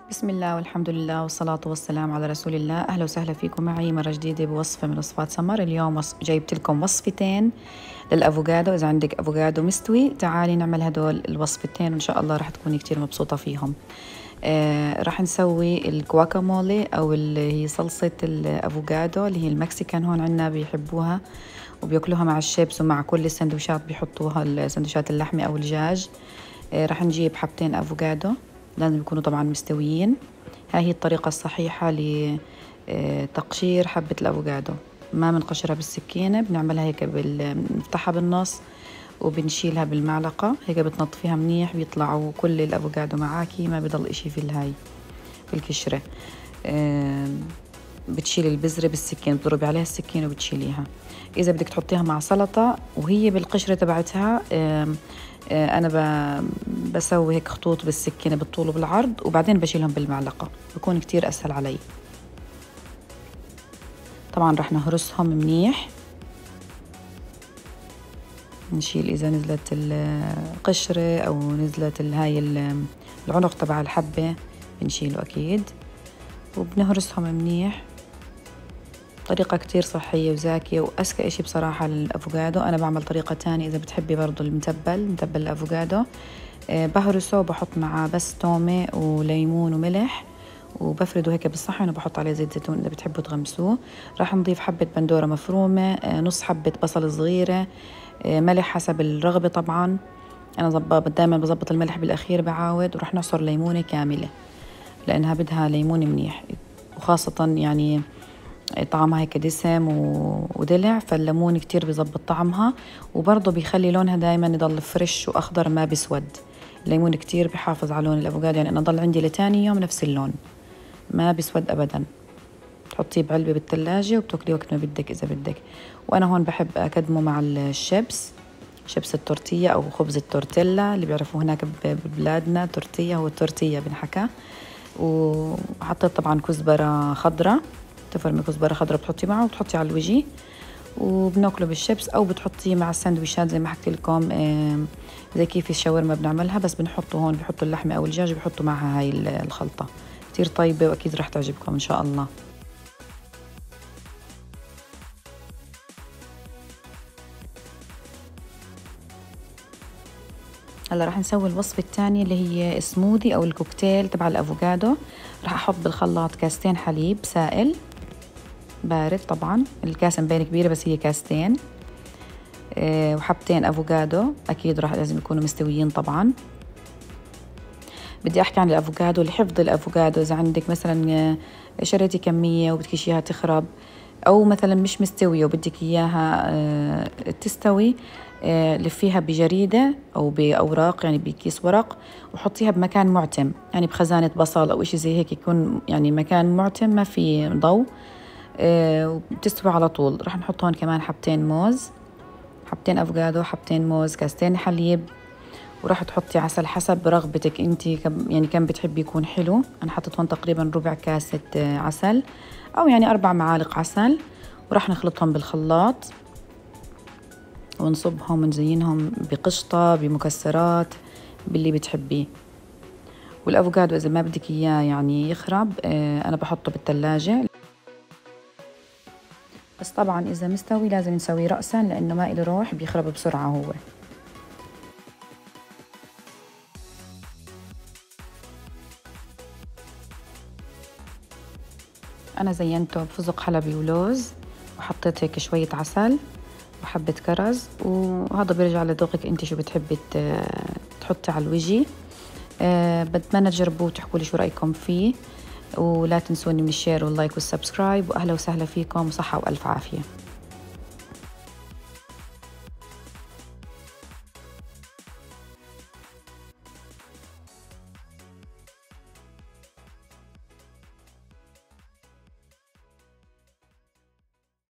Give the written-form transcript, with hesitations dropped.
بسم الله والحمد لله والصلاة والسلام على رسول الله. أهلا وسهلا فيكم معي مرة جديدة بوصفة من وصفات سمر. اليوم جايبت لكم وصفتين للأفوكادو. إذا عندك أفوكادو مستوي تعالي نعمل هدول الوصفتين وإن شاء الله رح تكوني كتير مبسوطة فيهم. رح نسوي الجواكامولي أو اللي هي صلصة الأفوكادو اللي هي المكسيكان، هون عنا بيحبوها وبياكلوها مع الشيبس ومع كل السندويشات بيحطوها، السندويشات اللحمة أو الدجاج. رح نجيب حبتين أفوكادو، لازم يكونوا طبعا مستويين. هاي هي الطريقة الصحيحة لتقشير حبة الأفوكادو، ما بنقشرها بالسكينة، بنعملها هيك بنفتحها بالنص وبنشيلها بالمعلقة هيك، بتنظفيها منيح بيطلعوا كل الأفوكادو معاكي، ما بضل إشي في الهاي بالكشرة. بتشيلي البذرة بالسكين، بتضربي عليها السكين وبتشيليها. إذا بدك تحطيها مع سلطة وهي بالقشرة تبعتها، أنا بسوي هيك خطوط بالسكينة بالطول وبالعرض وبعدين بشيلهم بالمعلقة، بكون كتير أسهل علي. طبعا رح نهرسهم منيح، نشيل إذا نزلت القشرة أو نزلت هاي العنق تبع الحبة بنشيله أكيد، وبنهرسهم منيح. طريقة كتير صحية وزاكية وأذكى إشي بصراحة للأفوكادو. أنا بعمل طريقة تانية إذا بتحبي برضو متبل الأفوكادو، بهرسه وبحط معاه بس تومة وليمون وملح وبفرده هيك بالصحن وبحط عليه زيت زيتون إذا بتحبوا تغمسوه. راح نضيف حبة بندورة مفرومة، نص حبة بصل صغيرة، ملح حسب الرغبة طبعا. أنا دايما بظبط الملح بالأخير بعاود. وراح نعصر ليمونة كاملة لأنها بدها ليمون منيح، وخاصة يعني طعمها هيك دسم ودلع، فالليمون كتير بيزبط طعمها وبرضه بيخلي لونها دايما يضل فريش وأخضر ما بيسود. الليمون كتير بيحافظ على لون الأفوكادو، يعني أنا ضل عندي لتاني يوم نفس اللون ما بيسود أبدا. تحطيه بعلبة بالثلاجة وبتاكليه وقت ما بدك إذا بدك. وأنا هون بحب أقدمه مع الشيبس، شيبس التورتية أو خبز التورتيلا اللي بيعرفوه هناك ببلادنا. تورتية هو التورتية بنحكى. وحطيت طبعا كزبرة خضراء، تفرمي كزبرة خضراء بتحطي معه وبتحطي على الوجه وبناكله بالشيبس، أو بتحطيه مع السندويشات زي ما حكيت لكم، زي كيف الشاورما بنعملها، بس بنحطه هون بحطوا اللحمة أو الدجاج بحطوا معها هاي الخلطة. كتير طيبة وأكيد رح تعجبكم إن شاء الله. هلا رح نسوي الوصفة الثانية اللي هي سموذي أو الكوكتيل تبع الأفوكادو. رح أحط بالخلاط كاستين حليب سائل بارد، طبعا الكاسة مبين كبيرة بس هي كاستين، وحبتين أفوكادو أكيد راح لازم يكونوا مستويين. طبعا بدي أحكي عن الأفوكادو لحفظ الأفوكادو. إذا عندك مثلا شريتي كمية وبدك إياها تخرب، أو مثلا مش مستوية وبدك إياها تستوي، لفيها بجريدة أو بأوراق، يعني بكيس ورق، وحطيها بمكان معتم، يعني بخزانة بصل أو إشي زي هيك، يكون يعني مكان معتم ما في ضوء، وبتستوي على طول. رح نحط هون كمان حبتين موز، حبتين أفوكادو، حبتين موز، كاستين حليب، وراح تحطي عسل حسب رغبتك انت، يعني كم بتحبي يكون حلو. انا حطيت هون تقريبا ربع كاسة عسل او يعني 4 معالق عسل، وراح نخلطهم بالخلاط ونصبهم ونزينهم بقشطة بمكسرات باللي بتحبيه. والافوكادو اذا ما بدك اياه يعني يخرب، انا بحطه بالثلاجة، بس طبعا اذا مستوي لازم نسويه رأسا لانه ما إله روح بيخرب بسرعة هو. أنا زينته بفستق حلبي ولوز، وحطيت هيك شوية عسل وحبة كرز، وهذا بيرجع لذوقك أنت شو بتحبي تحطي على الوجه. بتمنى تجربوه وتحكوا لي شو رأيكم فيه، ولا تنسوني من الشير واللايك والسبسكرايب. وأهلا وسهلا فيكم وصحة وألف عافية.